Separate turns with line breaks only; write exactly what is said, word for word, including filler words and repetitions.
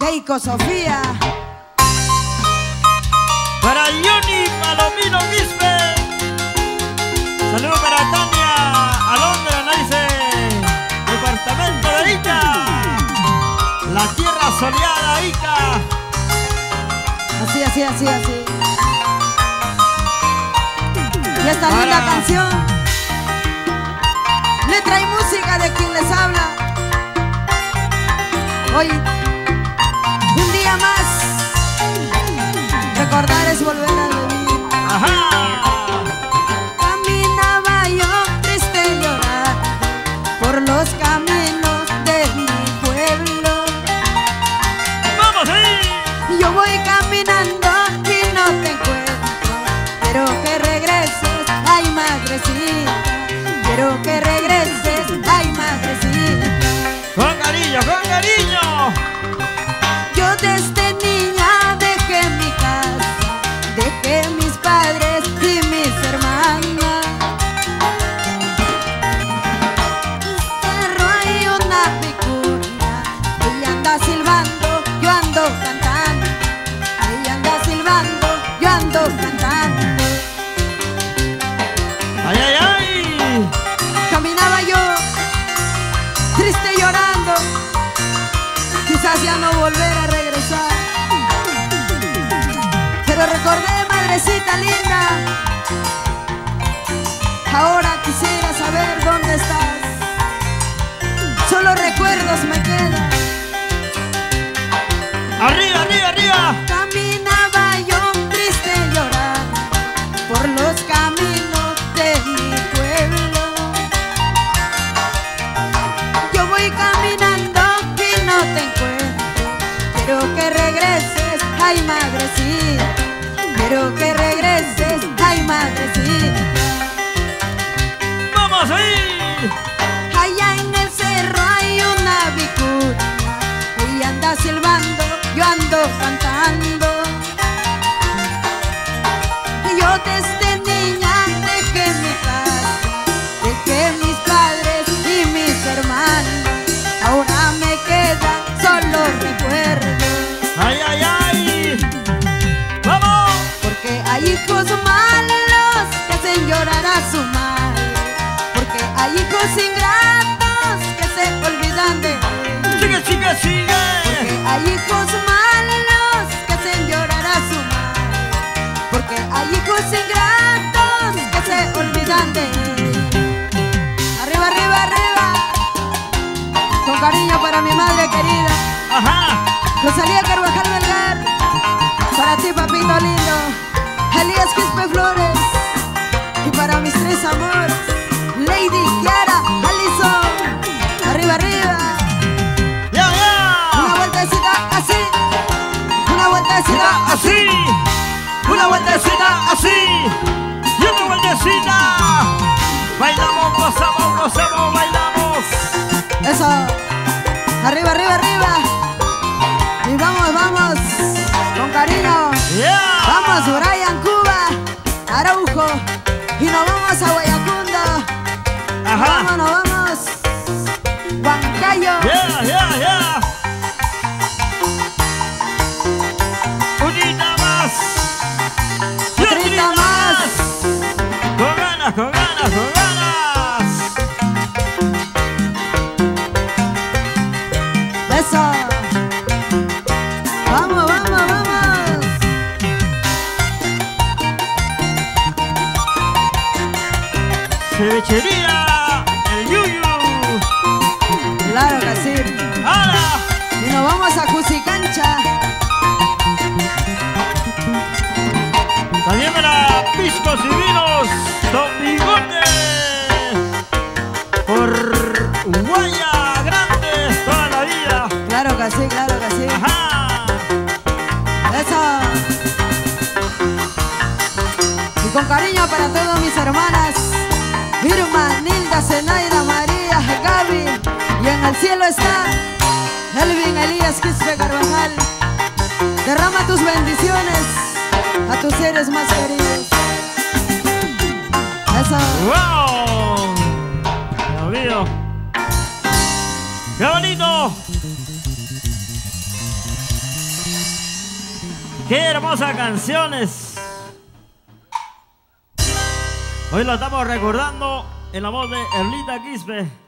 Keiko Sofía.
Para Johnny Palomino Quispe. Saludos para Tania Alondra, dice departamento de Ica. La tierra soleada, Ica.
Así, así, así, así. Y esta
para...
linda canción, letra y música de quien les habla. Hoy, un día más, recordar es volver a vivir.
Ajá.
Caminaba yo triste llorar por los caminos de mi pueblo.
¡Vamos ahí!
Yo voy caminando y no te encuentro. Quiero que regreses, ay madrecita. Quiero que regreses, ay madrecita.
Con cariño, con cariño.
Yo desde niña dejé mi casa, dejé mis padres y mis hermanas. Cerro hay una vicuña, ella anda silbando, yo ando cantando. Ella anda silbando, yo ando cantando.
¡Ay, ay, ay!
Caminaba yo, triste llorando, quizás ya no volver a regresar. Pero recordé, madrecita linda, ahora quisiera saber dónde estás. Solo recuerdos me quedan.
¡Arriba, arriba, arriba!
Caminaba yo triste llorando por los caminos de mi pueblo. Yo voy caminando y no te encuentro. Quiero que regreses, ay madrecita. Quiero que regreses, ay madrecita.
¡Vamos ahí!
Allá en el cerro hay una vicuña, ella anda silbando, yo ando cantando. Yo desde niña dejé mi casa, dejé mis padres y mis hermanos. Ahora me quedan solo recuerdos.
¡Ay, ay, ay! ¡Vamos!
Porque hay hijos malos que hacen llorar a su madre. Porque hay hijos ingratos que se olvidan de él.
¡Sigue, sigue, sigue!
Porque hay hijos malos que hacen llorar a su madre. Porque hay hijos ingratos que se olvidan de él. Arriba, arriba, arriba. Con cariño para mi madre querida,
¡Ajá!
Rosalía Carvajal Melgar. Para ti, papito lindo, Elías Quispe Flores. Y para mis tres amores, Lady, Kiara, Alison. Arriba, arriba.
¡Ya, ya!
Una vueltecita así, una vueltecita así,
¡Así! ¡Una vueltecita así! ¡Y una vueltecita! ¡Bailamos, gozamos, gozamos, bailamos!
eso. Arriba, arriba, arriba. Y vamos, vamos, con cariño.
¡Ya!
Vamos, Brian, Cuba, Araujo. Y nos vamos a Guayacundo.
¡Ajá!
Vamos, nos vamos. Huancayo.
¡Ya, ya, ya! ¡Unita más! ¡Y
Otrita
otrita
más.
¡Con ganas, con ganas, con ganas!
Eso. Vamos, vamos, vamos.
¡Cevichería! ¡El Yuyu!
Claro que sí.
¡Hala!
Y nos vamos a Jusicancha.
También para Piscos y Vinos Don Bigote. Por Guaya Grande toda la vida.
Claro que sí, claro que sí.
¡Ajá!
Eso. Y con cariño para todas mis hermanas, Irma, Nilda, Zenaida, María, Gaby. Y en el cielo está Elvin, Elías Quispe Carvajal. Derrama tus bendiciones a tus seres más queridos. Eso.
¡Wow! Dios mío. ¡Qué bonito! ¡Qué hermosas canciones! Hoy lo estamos recordando en la voz de Erlita Quispe.